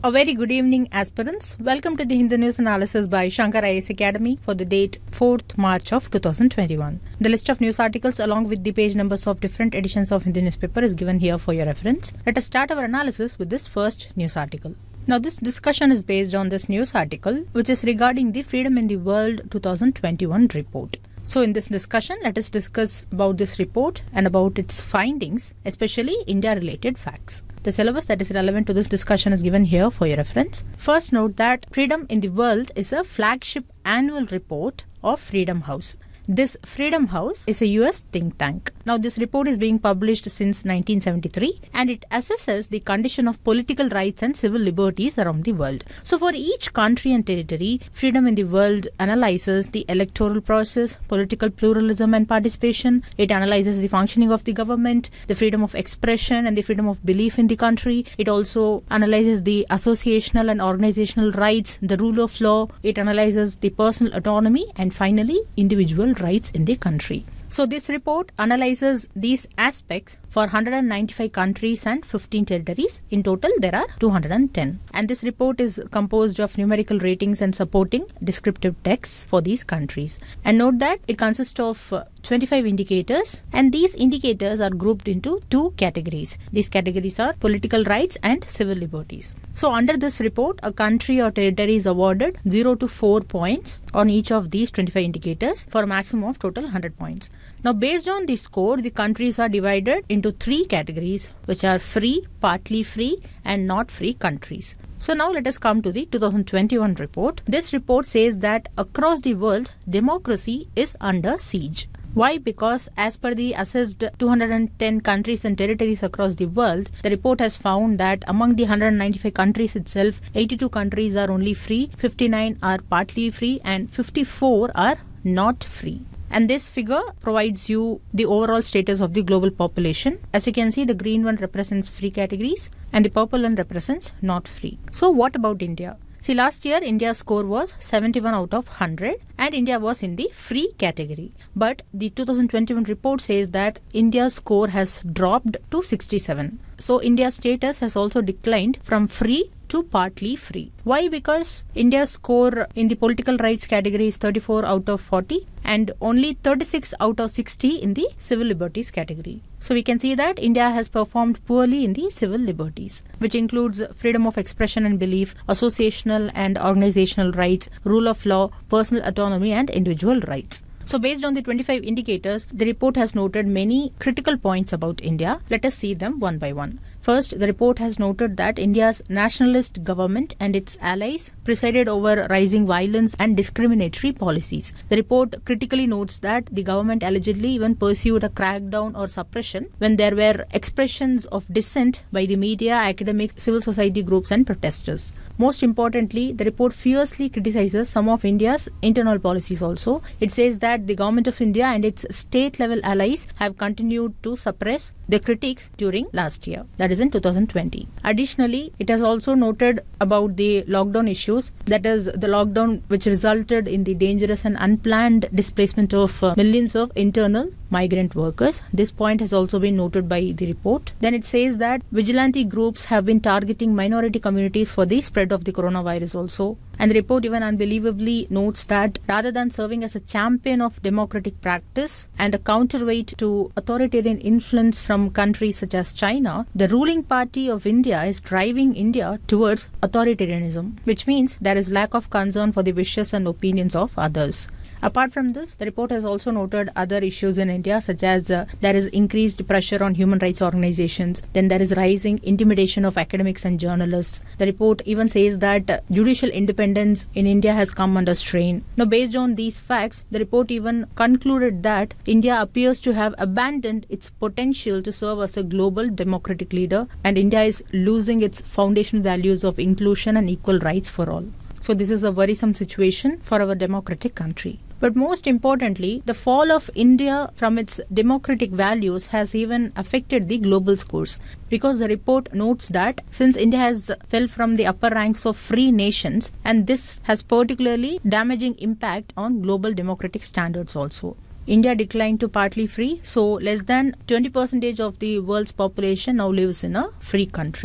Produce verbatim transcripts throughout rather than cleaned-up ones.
A very good evening, aspirants. Welcome to the Hindu News Analysis by Shankar I A S Academy for the date fourth March of two thousand twenty-one. The list of news articles along with the page numbers of different editions of Hindu newspaper is given here for your reference. Let us start our analysis with this first news article. Now, this discussion is based on this news article, which is regarding the Freedom in the World twenty twenty-one report. So, in this discussion, let us discuss about this report and about its findings, especially India-related facts. The syllabus that is relevant to this discussion is given here for your reference. First, note that Freedom in the World is a flagship annual report of Freedom House. This Freedom House is a U S think tank. Now, this report is being published since nineteen seventy-three and it assesses the condition of political rights and civil liberties around the world. So, for each country and territory, Freedom in the World analyzes the electoral process, political pluralism and participation. It analyzes the functioning of the government, the freedom of expression and the freedom of belief in the country. It also analyzes the associational and organizational rights, the rule of law. It analyzes the personal autonomy and finally, individual rights in the country. So this report analyzes these aspects for one hundred ninety-five countries and fifteen territories. In total, there are two hundred ten. And this report is composed of numerical ratings and supporting descriptive texts for these countries. And note that it consists of uh, twenty-five indicators, and these indicators are grouped into two categories. These categories are political rights and civil liberties. So under this report, a country or territory is awarded zero to four points on each of these twenty-five indicators for a maximum of total one hundred points. Now, based on this score, the countries are divided into three categories, which are free, partly free, and not free countries. So now let us come to the two thousand twenty-one report. This report says that across the world, democracy is under siege. Why? Because as per the assessed two hundred ten countries and territories across the world, the report has found that among the one hundred ninety-five countries itself, eighty-two countries are only free, fifty-nine are partly free, and fifty-four are not free. And this figure provides you the overall status of the global population. As you can see, the green one represents free categories and the purple one represents not free. So what about India? See, last year India's score was seventy-one out of one hundred and India was in the free category. But the two thousand twenty-one report says that India's score has dropped to sixty-seven. So India's status has also declined from free to partly free. Why? Because India's score in the political rights category is thirty-four out of forty and only thirty-six out of sixty in the civil liberties category. So we can see that India has performed poorly in the civil liberties, which includes freedom of expression and belief, associational and organizational rights, rule of law, personal autonomy and individual rights. So based on the twenty-five indicators, the report has noted many critical points about India. Let us see them one by one. First, the report has noted that India's nationalist government and its allies presided over rising violence and discriminatory policies. The report critically notes that the government allegedly even pursued a crackdown or suppression when there were expressions of dissent by the media, academics, civil society groups and protesters. Most importantly, the report fiercely criticizes some of India's internal policies also. It says that the government of India and its state-level allies have continued to suppress the critics during last year, that is in two thousand twenty. Additionally, it has also noted about the lockdown issues, that is the lockdown which resulted in the dangerous and unplanned displacement of uh, millions of internal migrant workers. This point has also been noted by the report. Then it says that vigilante groups have been targeting minority communities for the spread of the coronavirus also. And the report even unbelievably notes that rather than serving as a champion of democratic practice and a counterweight to authoritarian influence from countries such as China, the ruling party of India is driving India towards authoritarianism, which means there is lack of concern for the wishes and opinions of others. Apart from this, the report has also noted other issues in India, such as uh, there is increased pressure on human rights organizations, then there is rising intimidation of academics and journalists. The report even says that uh, judicial independence in India has come under strain. Now, based on these facts, the report even concluded that India appears to have abandoned its potential to serve as a global democratic leader, and India is losing its foundational values of inclusion and equal rights for all. So this is a worrisome situation for our democratic country. But most importantly, the fall of India from its democratic values has even affected the global scores, because the report notes that since India has fell from the upper ranks of free nations, and this has particularly damaging impact on global democratic standards also. India declined to partly free, so less than twenty percent of the world's population now lives in a free country.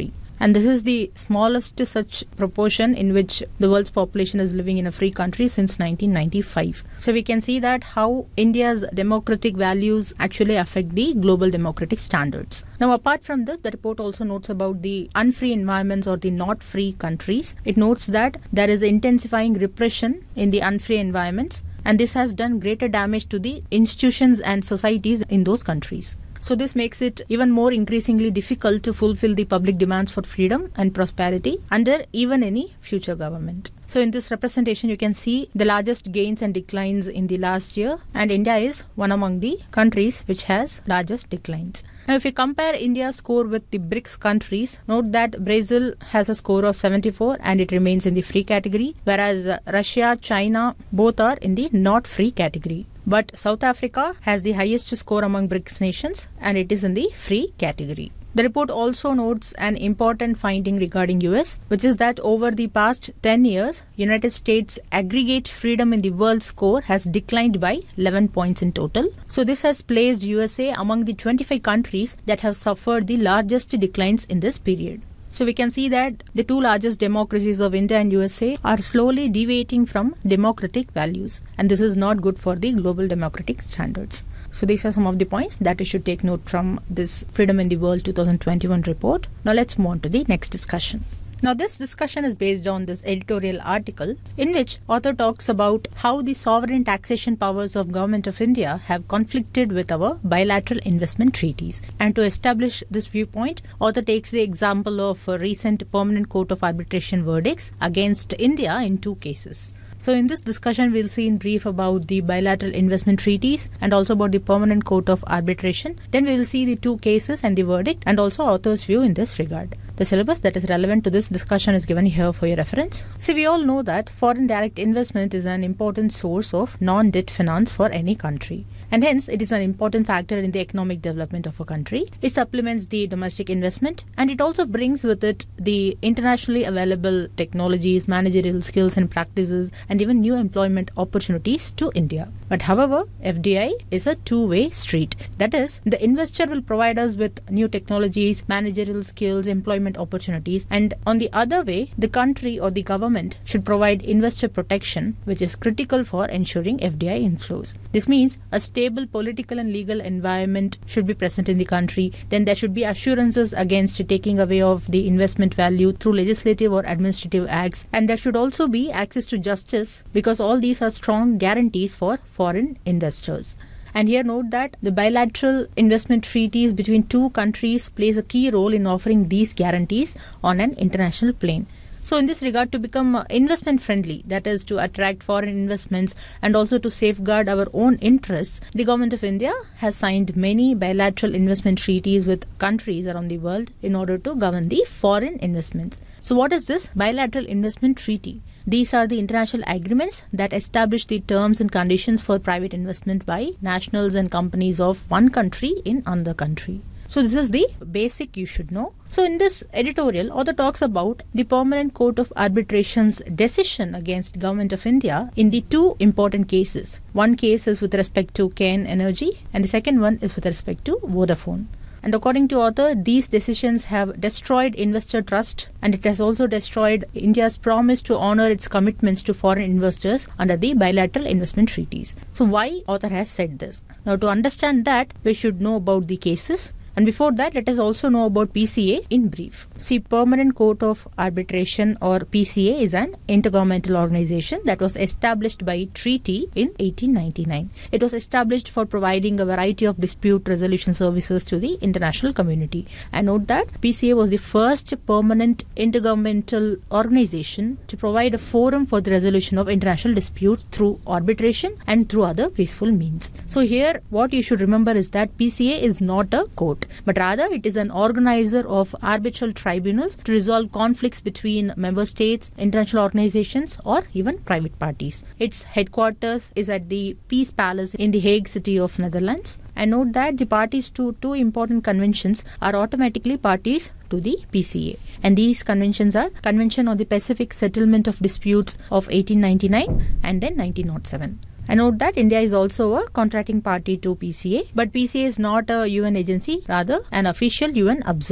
And this is the smallest such proportion in which the world's population is living in a free country since nineteen ninety-five. So we can see that how India's democratic values actually affect the global democratic standards. Now, apart from this, the report also notes about the unfree environments or the not free countries. It notes that there is intensifying repression in the unfree environments, and this has done greater damage to the institutions and societies in those countries. So this makes it even more increasingly difficult to fulfill the public demands for freedom and prosperity under even any future government. So in this representation, you can see the largest gains and declines in the last year, and India is one among the countries which has largest declines. Now, if you compare India's score with the BRICS countries, note that Brazil has a score of seventy-four and it remains in the free category, whereas Russia, China, both are in the not free category. But South Africa has the highest score among BRICS nations and it is in the free category. The report also notes an important finding regarding U S, which is that over the past ten years, United States aggregate freedom in the world score has declined by eleven points in total. So this has placed U S A among the twenty-five countries that have suffered the largest declines in this period. So we can see that the two largest democracies of India and U S A are slowly deviating from democratic values, and this is not good for the global democratic standards. So these are some of the points that you should take note from this Freedom in the World twenty twenty-one report. Now let's move on to the next discussion. Now this discussion is based on this editorial article in which author talks about how the sovereign taxation powers of Government of India have conflicted with our bilateral investment treaties. And to establish this viewpoint, author takes the example of a recent Permanent Court of Arbitration verdicts against India in two cases. So in this discussion, we'll see in brief about the bilateral investment treaties and also about the Permanent Court of Arbitration. Then we will see the two cases and the verdict and also author's view in this regard. The syllabus that is relevant to this discussion is given here for your reference. See, we all know that foreign direct investment is an important source of non-debt finance for any country. And hence, it is an important factor in the economic development of a country. It supplements the domestic investment and it also brings with it the internationally available technologies, managerial skills and practices, and even new employment opportunities to India. But however, F D I is a two-way street. That is, the investor will provide us with new technologies, managerial skills, employment opportunities, and on the other way, the country or the government should provide investor protection, which is critical for ensuring F D I inflows. This means a stable political and legal environment should be present in the country. Then there should be assurances against taking away of the investment value through legislative or administrative acts, and there should also be access to justice, because all these are strong guarantees for foreign investors. And here note that the bilateral investment treaties between two countries plays a key role in offering these guarantees on an international plane. So in this regard, to become investment friendly, that is to attract foreign investments and also to safeguard our own interests, the Government of India has signed many bilateral investment treaties with countries around the world in order to govern the foreign investments. So what is this bilateral investment treaty? These are the international agreements that establish the terms and conditions for private investment by nationals and companies of one country in another country. So this is the basic you should know. So in this editorial, author talks about the Permanent Court of Arbitration's decision against Government of India in the two important cases. One case is with respect to Cairn Energy and the second one is with respect to Vodafone. And according to author, these decisions have destroyed investor trust and it has also destroyed India's promise to honor its commitments to foreign investors under the bilateral investment treaties. So why author has said this? Now to understand that, we should know about the cases. And before that, let us also know about P C A in brief. See, Permanent Court of Arbitration or P C A is an intergovernmental organization that was established by treaty in eighteen ninety-nine. It was established for providing a variety of dispute resolution services to the international community. And note that P C A was the first permanent intergovernmental organization to provide a forum for the resolution of international disputes through arbitration and through other peaceful means. So here, what you should remember is that P C A is not a court, but rather it is an organizer of arbitral tribunals to resolve conflicts between member states, international organizations, or even private parties. Its headquarters is at the Peace Palace in the Hague city of Netherlands. And note that the parties to two important conventions are automatically parties to the P C A. And these conventions are Convention on the Pacific Settlement of Disputes of eighteen ninety-nine and then nineteen oh seven. I note that India is also a contracting party to P C A, but P C A is not a U N agency, rather an official U N observer.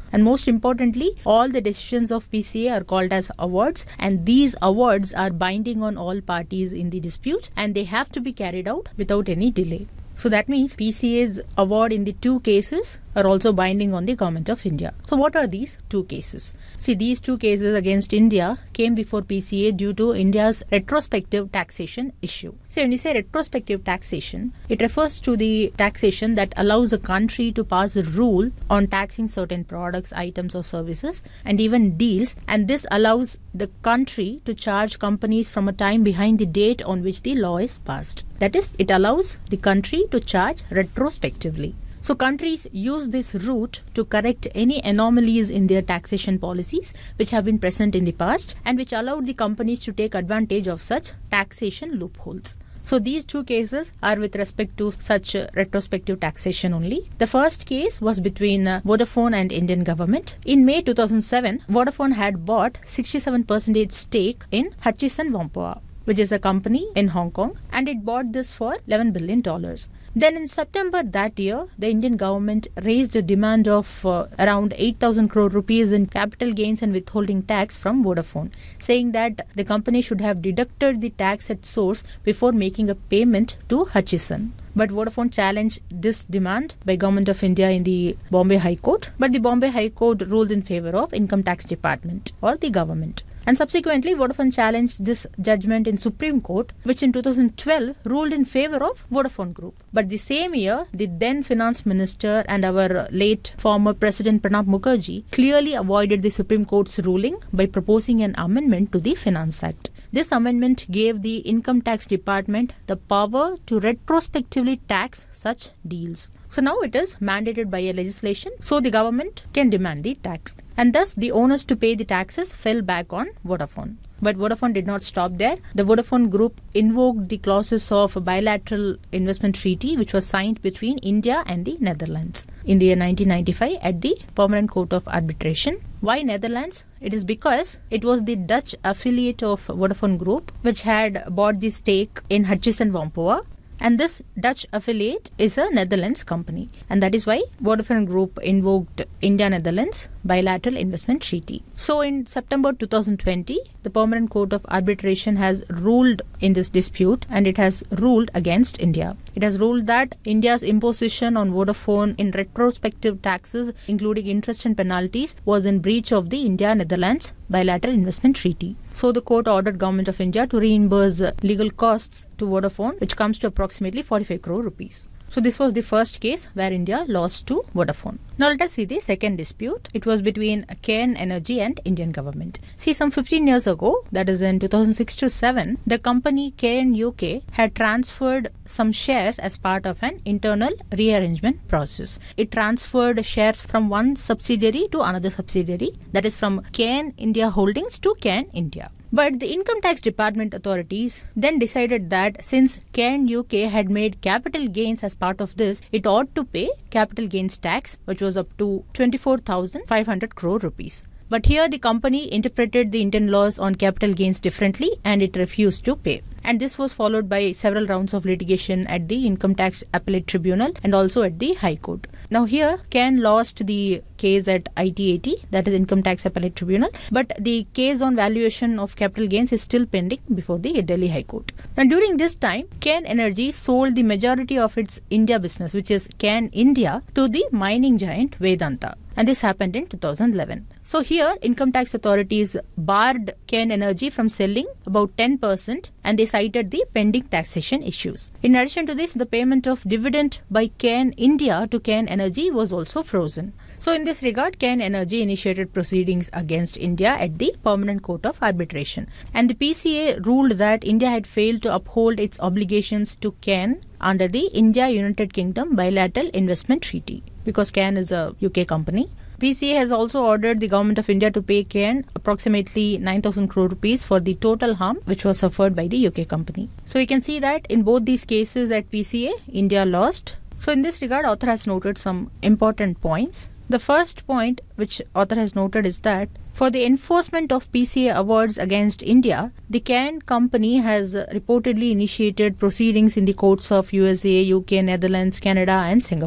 And most importantly, all the decisions of P C A are called as awards, and these awards are binding on all parties in the dispute, and they have to be carried out without any delay. So that means P C A's award in the two cases are also binding on the Government of India. So what are these two cases? See, these two cases against India came before P C A due to India's retrospective taxation issue. So when you say retrospective taxation, it refers to the taxation that allows a country to pass a rule on taxing certain products, items or services and even deals, and this allows the country to charge companies from a time behind the date on which the law is passed. That is, it allows the country to charge retrospectively. So countries use this route to correct any anomalies in their taxation policies which have been present in the past and which allowed the companies to take advantage of such taxation loopholes. So these two cases are with respect to such uh, retrospective taxation only. The first case was between uh, Vodafone and Indian government. In May two thousand seven, Vodafone had bought sixty-seven percent stake in Hutchison Whampoa, which is a company in Hong Kong, and it bought this for eleven billion dollars. Then in September that year, the Indian government raised a demand of uh, around eight thousand crore rupees in capital gains and withholding tax from Vodafone, saying that the company should have deducted the tax at source before making a payment to Hutchison. But Vodafone challenged this demand by Government of India in the Bombay High Court, but the Bombay High Court ruled in favor of Income Tax Department or the government. And subsequently, Vodafone challenged this judgment in Supreme Court, which in two thousand twelve ruled in favor of Vodafone Group. But the same year, the then Finance Minister and our late former President Pranab Mukherjee clearly avoided the Supreme Court's ruling by proposing an amendment to the Finance Act. This amendment gave the Income Tax Department the power to retrospectively tax such deals. So now it is mandated by a legislation, so the government can demand the tax. And thus the onus to pay the taxes fell back on Vodafone. But Vodafone did not stop there. The Vodafone Group invoked the clauses of a bilateral investment treaty which was signed between India and the Netherlands in the year nineteen ninety-five at the Permanent Court of Arbitration. Why Netherlands? It is because it was the Dutch affiliate of Vodafone Group which had bought the stake in Hutchison Whampoa. And this Dutch affiliate is a Netherlands company. And that is why Vodafone Group invoked India-Netherlands bilateral investment treaty. So in September two thousand twenty, the Permanent Court of Arbitration has ruled in this dispute, and it has ruled against India. It has ruled that India's imposition on Vodafone in retrospective taxes, including interest and penalties, was in breach of the India-Netherlands bilateral investment treaty. So the court ordered Government of India to reimburse legal costs to Vodafone, which comes to approximately forty-five crore rupees. So this was the first case where India lost to Vodafone. Now let us see the second dispute. It was between Cairn Energy and Indian government. See, some fifteen years ago, that is in two thousand six to seven, the company Cairn U K had transferred some shares as part of an internal rearrangement process. It transferred shares from one subsidiary to another subsidiary, that is from Cairn India Holdings to Cairn India. But the Income Tax Department authorities then decided that since Cairn U K had made capital gains as part of this, it ought to pay capital gains tax, which was up to twenty-four thousand five hundred crore rupees. But here the company interpreted the Indian laws on capital gains differently and it refused to pay. And this was followed by several rounds of litigation at the Income Tax Appellate Tribunal and also at the High Court. Now here, Cairn lost the case at I T A T, that is Income Tax Appellate Tribunal, but the case on valuation of capital gains is still pending before the Delhi High Court. Now during this time, Cairn Energy sold the majority of its India business, which is Cairn India, to the mining giant Vedanta. And this happened in two thousand eleven. So here, income tax authorities barred Cairn Energy from selling about ten percent, and they cited the pending taxation issues. In addition to this, the payment of dividend by Cairn India to Cairn Energy was also frozen. So in this regard, Cairn Energy initiated proceedings against India at the Permanent Court of Arbitration. And the P C A ruled that India had failed to uphold its obligations to Cairn under the India-United Kingdom Bilateral Investment Treaty, because Cairn is a U K company. P C A has also ordered the Government of India to pay Cairn approximately nine thousand crore rupees for the total harm which was suffered by the U K company. So you can see that in both these cases at P C A, India lost. So in this regard, author has noted some important points. The first point which author has noted is that for the enforcement of P C A awards against India, the Cairn company has reportedly initiated proceedings in the courts of U S A, U K, Netherlands, Canada and Singapore.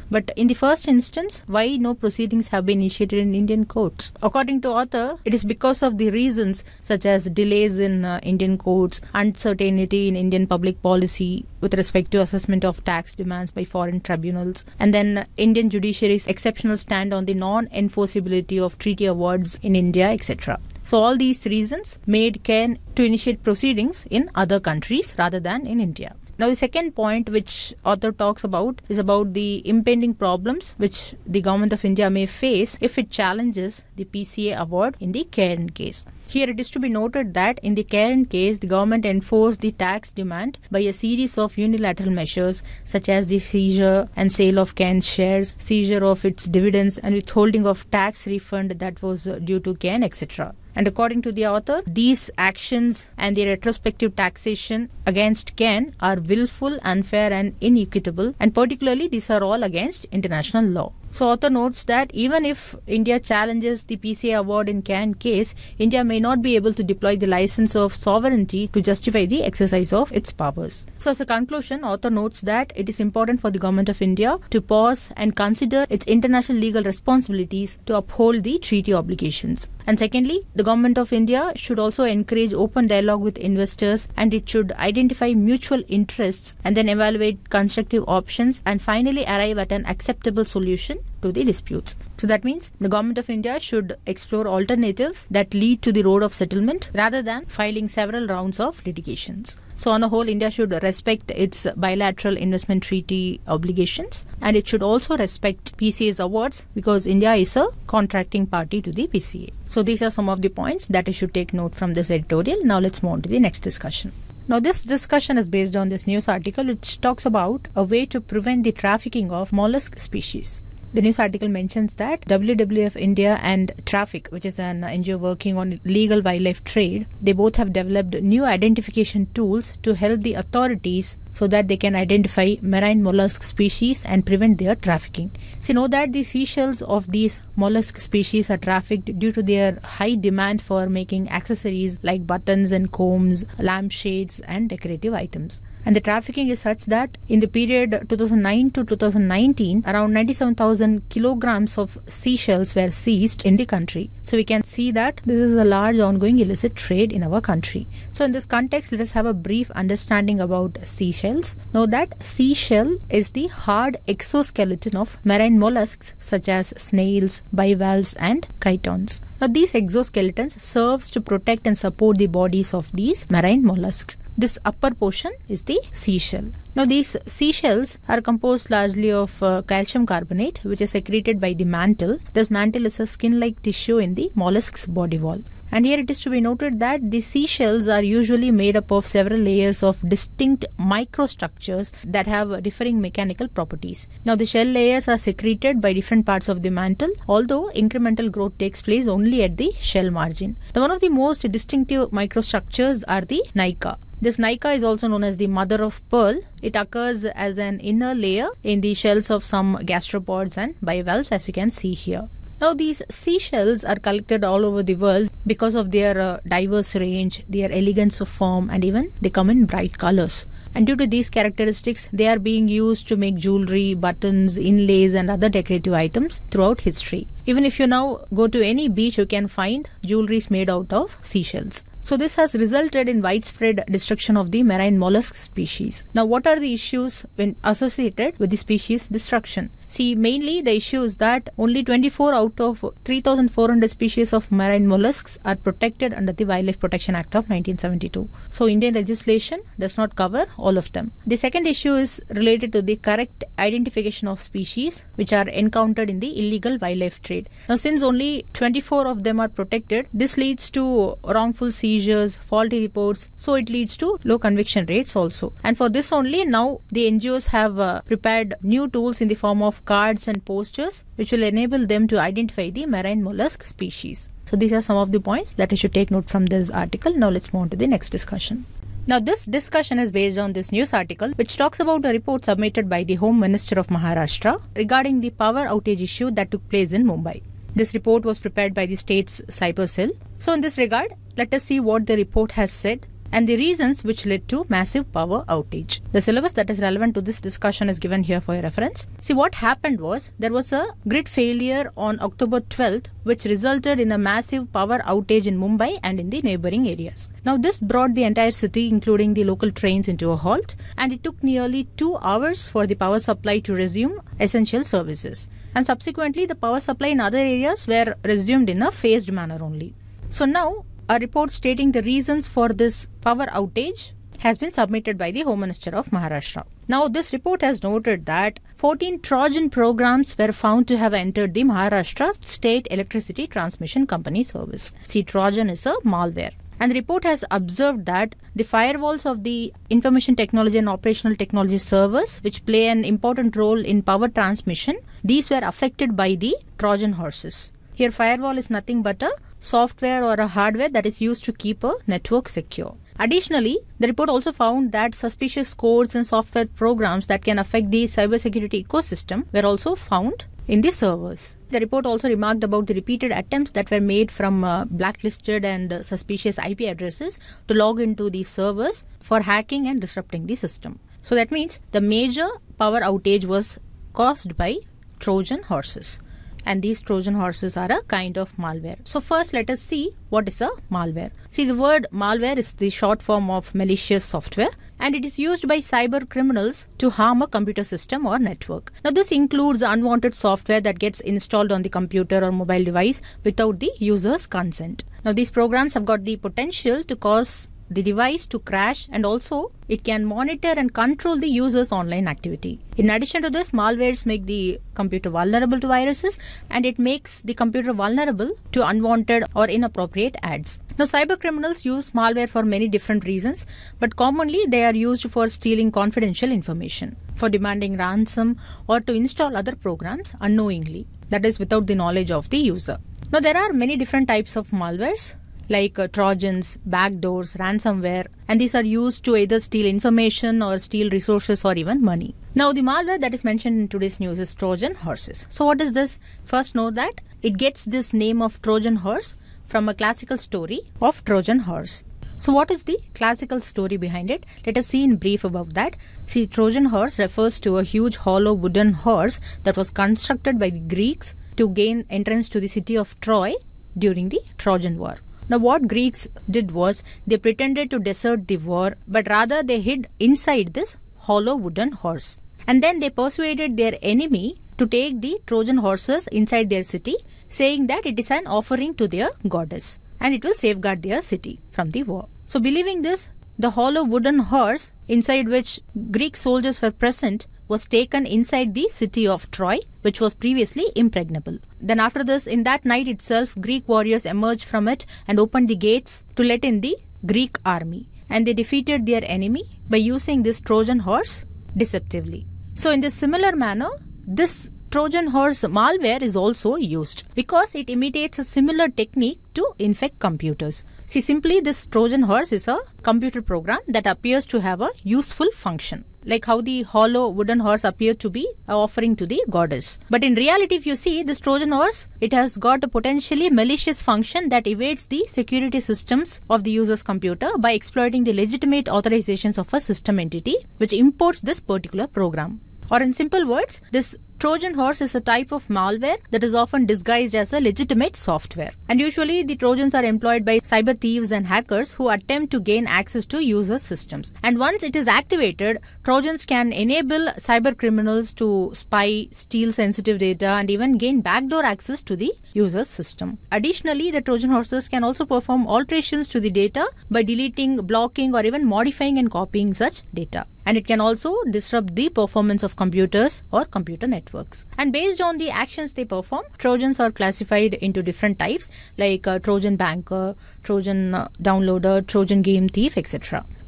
But in the first instance, why no proceedings have been initiated in Indian courts? According to author, it is because of the reasons such as delays in uh, Indian courts, uncertainty in Indian public policy with respect to assessment of tax demands by foreign tribunals, and then uh, Indian judiciary's exceptional stand on the non-enforceability of treaty awards in India, et cetera. So all these reasons made Cairn to initiate proceedings in other countries rather than in India. Now the second point which author talks about is about the impending problems which the government of India may face if it challenges the P C A award in the Cairn case. Here it is to be noted that in the Cairn case, the government enforced the tax demand by a series of unilateral measures such as the seizure and sale of Cairn shares, seizure of its dividends and withholding of tax refund that was due to Cairn, et cetera. And according to the author, these actions and the retrospective taxation against Cairn are willful, unfair and inequitable, and particularly these are all against international law. So author notes that even if India challenges the P C A award in Cairn case, India may not be able to deploy the license of sovereignty to justify the exercise of its powers. So as a conclusion, author notes that it is important for the government of India to pause and consider its international legal responsibilities to uphold the treaty obligations. And secondly, the government of India should also encourage open dialogue with investors, and it should identify mutual interests and then evaluate constructive options and finally arrive at an acceptable solution to the disputes. So that means the government of India should explore alternatives that lead to the road of settlement rather than filing several rounds of litigations. So on the whole, India should respect its bilateral investment treaty obligations, and it should also respect P C A's awards because India is a contracting party to the P C A. So these are some of the points that you should take note from this editorial. Now let's move on to the next discussion. Now this discussion is based on this news article which talks about a way to prevent the trafficking of mollusk species. The news article mentions that W W F India and Traffic, which is an N G O working on legal wildlife trade, they both have developed new identification tools to help the authorities so that they can identify marine mollusk species and prevent their trafficking. So know that the seashells of these mollusk species are trafficked due to their high demand for making accessories like buttons and combs, lampshades and decorative items. And the trafficking is such that in the period two thousand nine to two thousand nineteen, around ninety-seven thousand kilograms of seashells were seized in the country. So we can see that this is a large ongoing illicit trade in our country. So in this context, let us have a brief understanding about seashells. Know that seashell is the hard exoskeleton of marine mollusks such as snails, bivalves and chitons. Now these exoskeletons serves to protect and support the bodies of these marine mollusks. This upper portion is the seashell. Now these seashells are composed largely of uh, calcium carbonate, which is secreted by the mantle. This mantle is a skin-like tissue in the mollusk's body wall. And here it is to be noted that the seashells are usually made up of several layers of distinct microstructures that have differing mechanical properties. Now the shell layers are secreted by different parts of the mantle, although incremental growth takes place only at the shell margin. Now one of the most distinctive microstructures are the nica. This nica is also known as the mother of pearl. It occurs as an inner layer in the shells of some gastropods and bivalves, as you can see here. Now these seashells are collected all over the world because of their uh, diverse range, their elegance of form, and even they come in bright colors. And due to these characteristics, they are being used to make jewelry, buttons, inlays and other decorative items throughout history. Even if you now go to any beach, you can find jewelries made out of seashells. So this has resulted in widespread destruction of the marine mollusk species. Now what are the issues when associated with the species destruction? See, mainly the issue is that only twenty-four out of three thousand four hundred species of marine mollusks are protected under the Wildlife Protection Act of nineteen seventy-two. So Indian legislation does not cover all of them. The second issue is related to the correct identification of species which are encountered in the illegal wildlife trade. Now since only twenty-four of them are protected, this leads to wrongful seizures, faulty reports, so it leads to low conviction rates also. And for this only, now the N G Os have uh, prepared new tools in the form of cards and posters which will enable them to identify the marine mollusk species. So these are some of the points that you should take note from this article. Now let's move on to the next discussion. Now this discussion is based on this news article which talks about a report submitted by the Home Minister of Maharashtra regarding the power outage issue that took place in Mumbai. This report was prepared by the state's cyber cell. So in this regard, let us see what the report has said. and the reasons which led to massive power outage. The syllabus that is relevant to this discussion is given here for your reference. See, what happened was there was a grid failure on October twelfth which resulted in a massive power outage in Mumbai and in the neighboring areas. Now this brought the entire city, including the local trains, into a halt, and it took nearly two hours for the power supply to resume essential services. And subsequently the power supply in other areas were resumed in a phased manner only. So now a report stating the reasons for this power outage has been submitted by the Home Minister of Maharashtra. Now, this report has noted that fourteen Trojan programs were found to have entered the Maharashtra State Electricity Transmission Company service. See, Trojan is a malware. And the report has observed that the firewalls of the information technology and operational technology servers, which play an important role in power transmission, these were affected by the Trojan horses. Here, firewall is nothing but a software or a hardware that is used to keep a network secure. Additionally, the report also found that suspicious codes and software programs that can affect the cybersecurity ecosystem were also found in the servers. The report also remarked about the repeated attempts that were made from uh, blacklisted and uh, suspicious I P addresses to log into these servers for hacking and disrupting the system. So that means the major power outage was caused by Trojan horses. And these Trojan horses are a kind of malware. So first let us see what is a malware. See, the word malware is the short form of malicious software, and it is used by cyber criminals to harm a computer system or network. Now this includes unwanted software that gets installed on the computer or mobile device without the user's consent. Now these programs have got the potential to cause the device to crash, and also it can monitor and control the user's online activity. In addition to this, malwares make the computer vulnerable to viruses, and it makes the computer vulnerable to unwanted or inappropriate ads. Now, cyber criminals use malware for many different reasons, but commonly they are used for stealing confidential information, for demanding ransom, or to install other programs unknowingly, that is without the knowledge of the user. Now, there are many different types of malwares, like uh, Trojans, backdoors, ransomware, and these are used to either steal information or steal resources or even money. Now, the malware that is mentioned in today's news is Trojan horses. So what is this? First, know that it gets this name of Trojan horse from a classical story of Trojan horse. So what is the classical story behind it? Let us see in brief about that. See, Trojan horse refers to a huge hollow wooden horse that was constructed by the Greeks to gain entrance to the city of Troy during the Trojan War. Now what Greeks did was they pretended to desert the war, but rather they hid inside this hollow wooden horse. And then they persuaded their enemy to take the Trojan horses inside their city, saying that it is an offering to their goddess and it will safeguard their city from the war. So believing this, the hollow wooden horse inside which Greek soldiers were present was taken inside the city of Troy, which was previously impregnable. Then after this, in that night itself, Greek warriors emerged from it and opened the gates to let in the Greek army. And they defeated their enemy by using this Trojan horse deceptively. So in this similar manner, this Trojan horse malware is also used because it imitates a similar technique to infect computers. See, simply this Trojan horse is a computer program that appears to have a useful function, like how the hollow wooden horse appeared to be an offering to the goddess. But in reality, if you see this Trojan horse, it has got a potentially malicious function that evades the security systems of the user's computer by exploiting the legitimate authorizations of a system entity which imports this particular program. Or in simple words, this Trojan horse is a type of malware that is often disguised as a legitimate software. And usually the Trojans are employed by cyber thieves and hackers who attempt to gain access to user systems. And once it is activated, Trojans can enable cyber criminals to spy, steal sensitive data, and even gain backdoor access to the user's system. Additionally, the Trojan horses can also perform alterations to the data by deleting, blocking, or even modifying and copying such data. And it can also disrupt the performance of computers or computer networks. And based on the actions they perform, Trojans are classified into different types like uh, Trojan banker, Trojan uh, downloader, Trojan game thief, et cetera.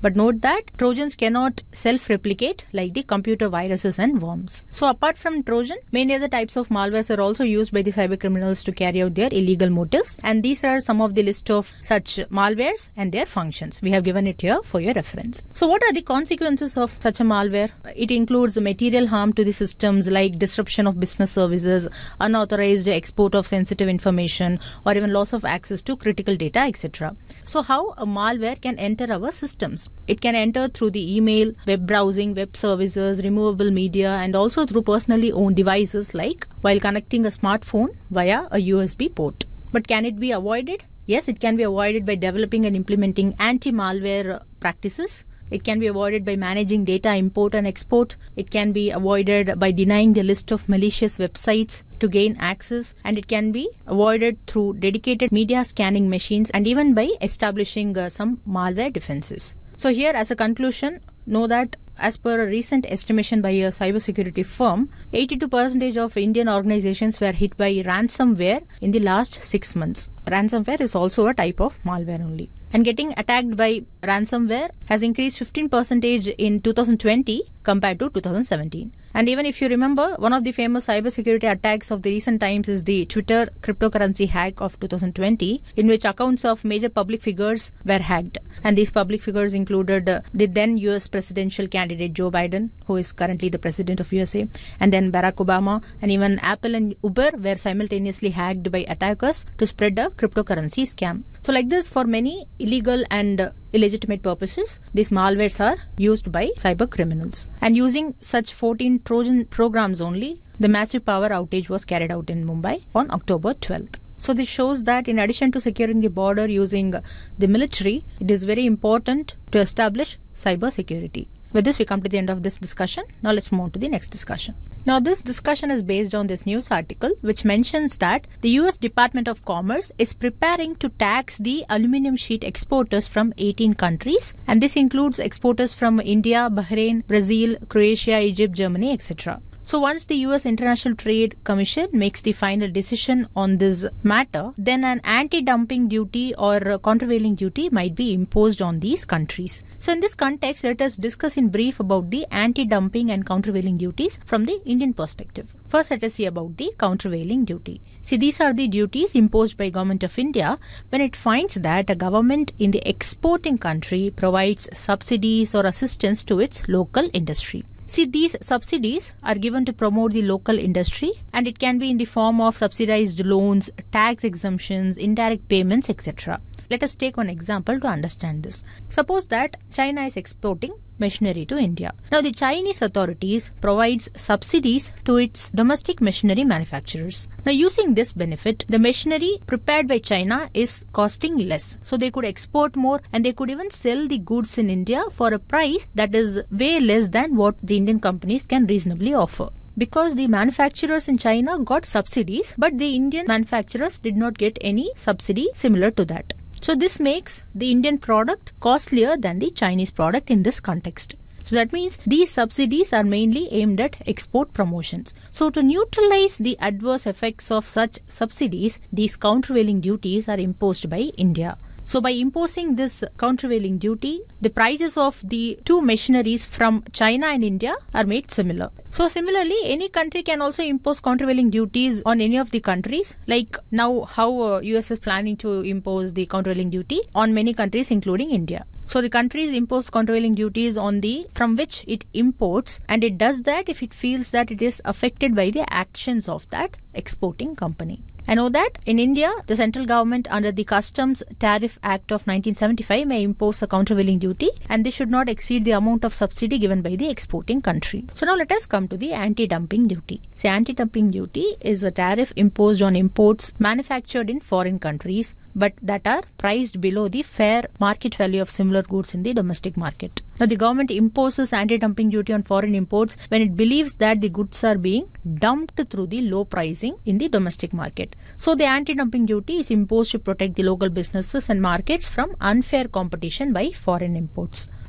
But note that Trojans cannot self-replicate like the computer viruses and worms. So apart from Trojan, many other types of malwares are also used by the cyber criminals to carry out their illegal motives. And these are some of the list of such malwares and their functions. We have given it here for your reference. So what are the consequences of such a malware? It includes material harm to the systems like disruption of business services, unauthorized export of sensitive information, or even loss of access to critical data, et cetera. So how a malware can enter our systems? It can enter through the email, web browsing, web services, removable media, and also through personally owned devices like while connecting a smartphone via a U S B port. But can it be avoided? Yes, it can be avoided by developing and implementing anti-malware practices. It can be avoided by managing data import and export. It can be avoided by denying the list of malicious websites to gain access. And it can be avoided through dedicated media scanning machines and even by establishing uh, some malware defenses. So here as a conclusion, know that as per a recent estimation by a cybersecurity firm, eighty-two percent of Indian organizations were hit by ransomware in the last six months. Ransomware is also a type of malware only. And getting attacked by ransomware has increased fifteen percent in two thousand twenty compared to two thousand seventeen. And even if you remember, one of the famous cybersecurity attacks of the recent times is the Twitter cryptocurrency hack of two thousand twenty, in which accounts of major public figures were hacked. And these public figures included uh, the then U S presidential candidate Joe Biden, who is currently the president of U S A, and then Barack Obama, and even Apple and Uber were simultaneously hacked by attackers to spread a cryptocurrency scam. So like this, for many illegal and uh, illegitimate purposes, these malwares are used by cyber criminals. And using such fourteen Trojan programs only, the massive power outage was carried out in Mumbai on October twelfth. So this shows that in addition to securing the border using the military, it is very important to establish cyber security. With this, we come to the end of this discussion. Now let's move on to the next discussion. Now this discussion is based on this news article which mentions that the U S Department of Commerce is preparing to tax the aluminium sheet exporters from eighteen countries, and this includes exporters from India, Bahrain, Brazil, Croatia, Egypt, Germany, et cetera. So once the U S International Trade Commission makes the final decision on this matter, then an anti-dumping duty or countervailing duty might be imposed on these countries. So in this context, let us discuss in brief about the anti-dumping and countervailing duties from the Indian perspective. First, let us see about the countervailing duty. See, these are the duties imposed by Government of India when it finds that a government in the exporting country provides subsidies or assistance to its local industry. See, these subsidies are given to promote the local industry, and it can be in the form of subsidized loans, tax exemptions, indirect payments, et cetera. Let us take one example to understand this. Suppose that China is exporting machinery to India. Now, the Chinese authorities provides subsidies to its domestic machinery manufacturers. Now, using this benefit, the machinery prepared by China is costing less. So, they could export more and they could even sell the goods in India for a price that is way less than what the Indian companies can reasonably offer. Because the manufacturers in China got subsidies, but the Indian manufacturers did not get any subsidy similar to that. So this makes the Indian product costlier than the Chinese product in this context. So that means these subsidies are mainly aimed at export promotions. So to neutralize the adverse effects of such subsidies, these countervailing duties are imposed by India. So by imposing this countervailing duty, the prices of the two machineries from China and India are made similar. So similarly, any country can also impose countervailing duties on any of the countries, like now how uh, U S is planning to impose the countervailing duty on many countries including India. So the countries impose countervailing duties on the from which it imports, and it does that if it feels that it is affected by the actions of that exporting company. I know that in India, the central government under the Customs Tariff Act of nineteen seventy-five may impose a countervailing duty, and this should not exceed the amount of subsidy given by the exporting country. So now let us come to the anti-dumping duty. See, anti-dumping duty is a tariff imposed on imports manufactured in foreign countries but that are priced below the fair market value of similar goods in the domestic market. Now, the government imposes anti-dumping duty on foreign imports when it believes that the goods are being dumped through the low pricing in the domestic market. So, the anti-dumping duty is imposed to protect the local businesses and markets from unfair competition by foreign imports.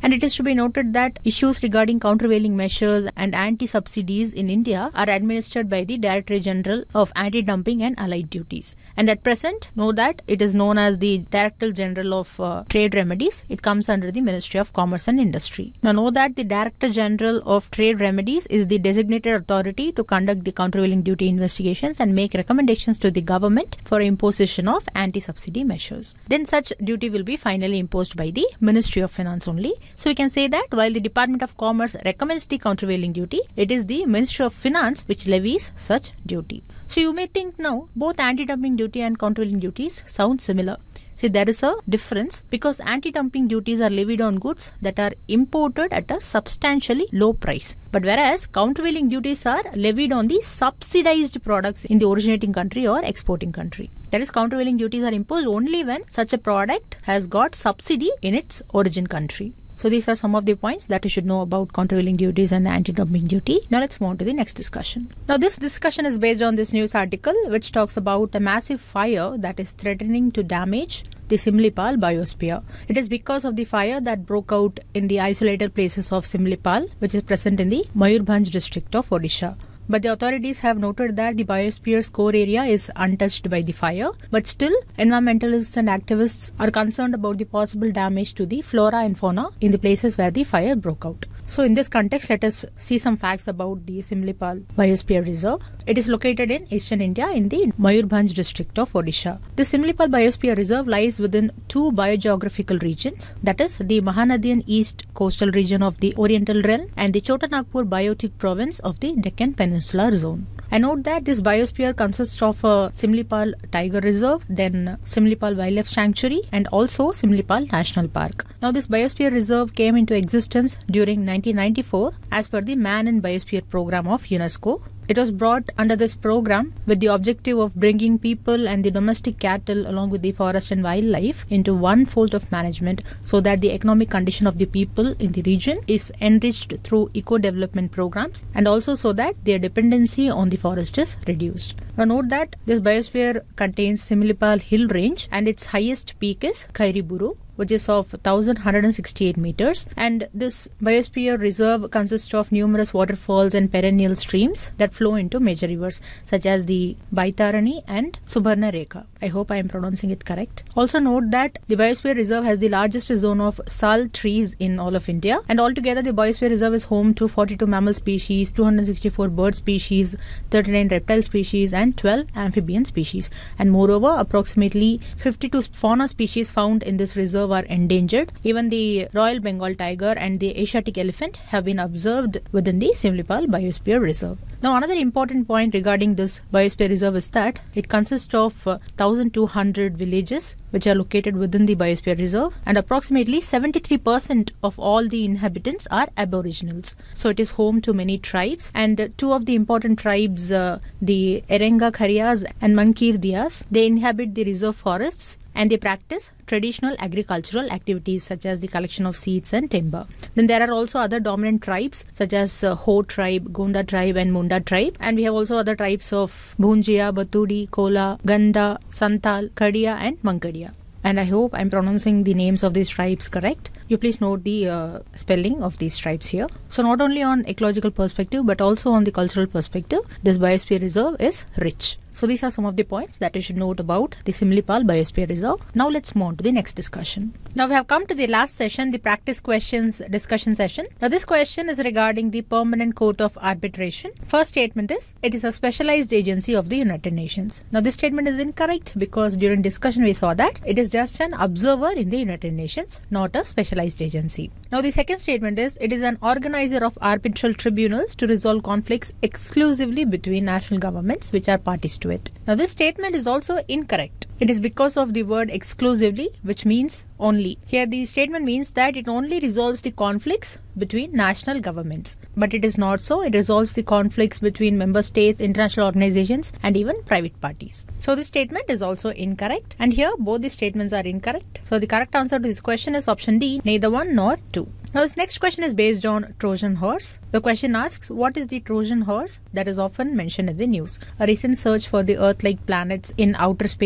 And it is to be noted that issues regarding countervailing measures and anti-subsidies in India are administered by the Directorate General of Anti-Dumping and Allied Duties. And at present, know that it is known as the Director General of uh, Trade Remedies. It comes under the Ministry of Commerce and Industry. Now know that the Director General of Trade Remedies is the designated authority to conduct the countervailing duty investigations and make recommendations to the government for imposition of anti-subsidy measures. Then such duty will be finally imposed by the Ministry of Finance only. So we can say that while the Department of Commerce recommends the countervailing duty, it is the Ministry of Finance which levies such duty. So you may think now both anti-dumping duty and countervailing duties sound similar. See, there is a difference because anti-dumping duties are levied on goods that are imported at a substantially low price. But whereas countervailing duties are levied on the subsidized products in the originating country or exporting country. That is, countervailing duties are imposed only when such a product has got subsidy in its origin country. So these are some of the points that you should know about countervailing duties and anti-dumping duty. Now let's move on to the next discussion. Now this discussion is based on this news article which talks about a massive fire that is threatening to damage the Simlipal biosphere. It is because of the fire that broke out in the isolated places of Simlipal, which is present in the Mayurbhanj district of Odisha. But the authorities have noted that the biosphere's core area is untouched by the fire. But still, environmentalists and activists are concerned about the possible damage to the flora and fauna in the places where the fire broke out. So in this context, let us see some facts about the Simlipal Biosphere Reserve. It is located in eastern India in the Mayurbhanj district of Odisha. The Simlipal Biosphere Reserve lies within two biogeographical regions, that is the Mahanadian East coastal region of the Oriental Realm and the Chota Nagpur Biotic province of the Deccan Peninsular Zone. I note that this biosphere consists of a Simlipal Tiger Reserve, then Simlipal Wildlife Sanctuary and also Simlipal National Park. Now this biosphere reserve came into existence during nineteen ninety-four as per the Man in Biosphere program of UNESCO. It was brought under this program with the objective of bringing people and the domestic cattle along with the forest and wildlife into one fold of management so that the economic condition of the people in the region is enriched through eco-development programs and also so that their dependency on the forest is reduced. Now note that this biosphere contains Simlipal Hill Range and its highest peak is Khairiburu, which is of one thousand one hundred sixty-eight meters, and this biosphere reserve consists of numerous waterfalls and perennial streams that flow into major rivers such as the Baitarani and Subarna Rekha. I hope I am pronouncing it correct. Also note that the biosphere reserve has the largest zone of sal trees in all of India, and altogether the biosphere reserve is home to forty-two mammal species, two hundred sixty-four bird species, thirty-nine reptile species and twelve amphibian species, and moreover approximately fifty-two fauna species found in this reserve are endangered. Even the Royal Bengal tiger and the Asiatic elephant have been observed within the Simlipal Biosphere Reserve. Now another important point regarding this Biosphere Reserve is that it consists of uh, one thousand two hundred villages which are located within the Biosphere Reserve, and approximately seventy-three percent of all the inhabitants are aboriginals. So it is home to many tribes, and uh, two of the important tribes, uh, the Erenga Kharias and Mankir Dias, they inhabit the reserve forests and they practice traditional agricultural activities such as the collection of seeds and timber. Then there are also other dominant tribes such as uh, Ho tribe, Gonda tribe and Munda tribe, and we have also other tribes of Bhunjia, Batudi, Kola, Ganda, Santal, Kadia and Mankadia. And I hope I am pronouncing the names of these tribes correct. You please note the uh, spelling of these tribes here. So not only on ecological perspective but also on the cultural perspective, this Biosphere Reserve is rich. So these are some of the points that you should note about the Simlipal Biosphere Reserve. Now let's move on to the next discussion. Now we have come to the last session, the practice questions discussion session. Now this question is regarding the Permanent Court of Arbitration. First statement is, it is a specialized agency of the United Nations. Now this statement is incorrect because during discussion we saw that it is just an observer in the United Nations, not a specialized agency. Now the second statement is, it is an organizer of arbitral tribunals to resolve conflicts exclusively between national governments which are parties to it. Now this statement is also incorrect. It is because of the word exclusively, which means only. Here the statement means that it only resolves the conflicts between national governments. But it is not so. It resolves the conflicts between member states, international organizations and even private parties. So this statement is also incorrect. And here both the statements are incorrect. So the correct answer to this question is option D, neither one nor two. Now this next question is based on Trojan horse. The question asks, what is the Trojan horse that is often mentioned in the news? A recent search for the Earth-like planets in outer space,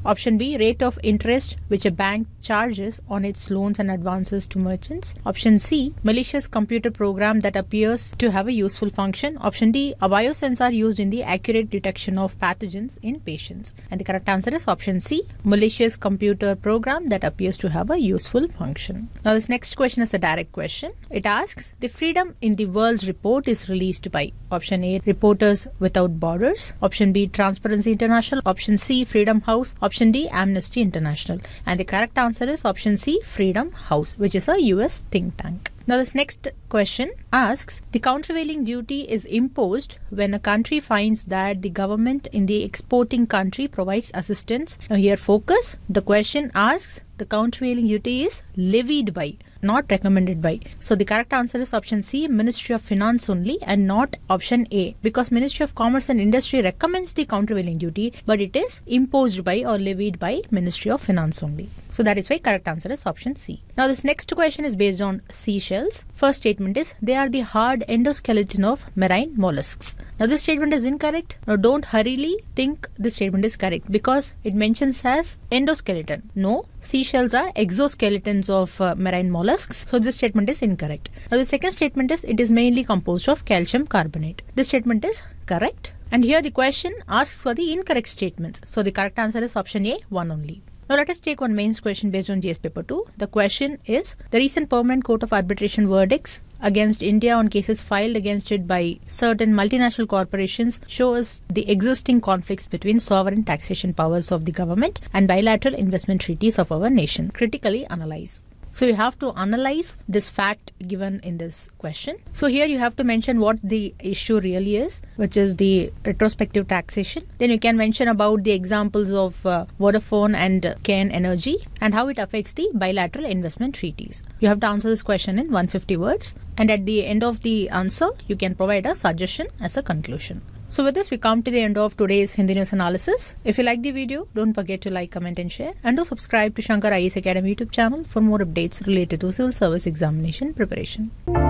Option B, rate of interest which a bank charges on its loans and advances to merchants. Option C, malicious computer program that appears to have a useful function. Option D, a biosensor used in the accurate detection of pathogens in patients. And the correct answer is option C, malicious computer program that appears to have a useful function. Now this next question is a direct question. It asks, the Freedom in the World report is released by option A, Reporters Without Borders. Option B, Transparency International. Option C, Freedom House. Option D, Amnesty International. And the correct answer is option C, Freedom House, which is a U S think tank. Now this next question asks, the countervailing duty is imposed when a country finds that the government in the exporting country provides assistance. Now here focus, the question asks, the countervailing duty is levied by, not recommended by. So the correct answer is option C, Ministry of Finance only, and not option A, because Ministry of Commerce and Industry recommends the countervailing duty, but it is imposed by or levied by Ministry of Finance only. So that is why correct answer is option C. Now this next question is based on seashells. First statement is, they are the hard endoskeleton of marine mollusks. Now this statement is incorrect. Now don't hurriedly think this statement is correct because it mentions as endoskeleton. No, seashells are exoskeletons of uh, marine mollusks. So this statement is incorrect. Now the second statement is, it is mainly composed of calcium carbonate. This statement is correct. And here the question asks for the incorrect statements. So the correct answer is option A, one only. Now let us take one mains question based on G S paper two. The question is, the recent Permanent Court of Arbitration verdicts against India on cases filed against it by certain multinational corporations show us the existing conflicts between sovereign taxation powers of the government and bilateral investment treaties of our nation. Critically analyze. So you have to analyze this fact given in this question. So here you have to mention what the issue really is, which is the retrospective taxation. Then you can mention about the examples of uh, Vodafone and Cairn Energy and how it affects the bilateral investment treaties. You have to answer this question in one hundred fifty words. And at the end of the answer, you can provide a suggestion as a conclusion. So with this, we come to the end of today's Hindi News Analysis. If you like the video, don't forget to like, comment and share. And do subscribe to Shankar I A S Academy YouTube channel for more updates related to civil service examination preparation.